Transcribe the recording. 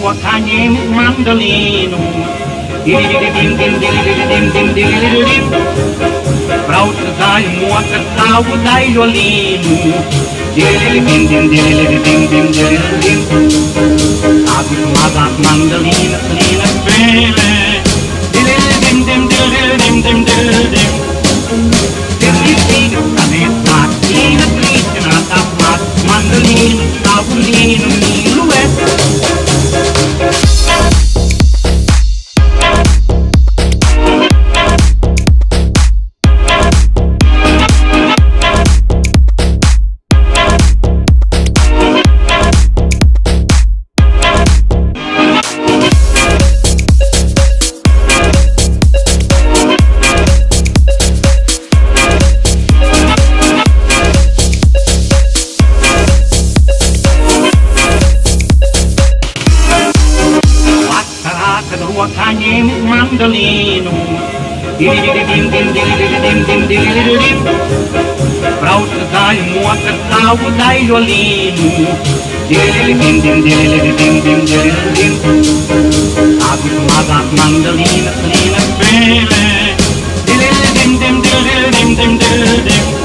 rua cagne mandolino. Vreau să dai moacă sau dai violinu. Aduc maga mandolină plină pele. Mandolino, tavolino, minuet. Cagne mandolino. Vreau să dai moacă sau dai violinu. Aduc maga mandolină plină pele.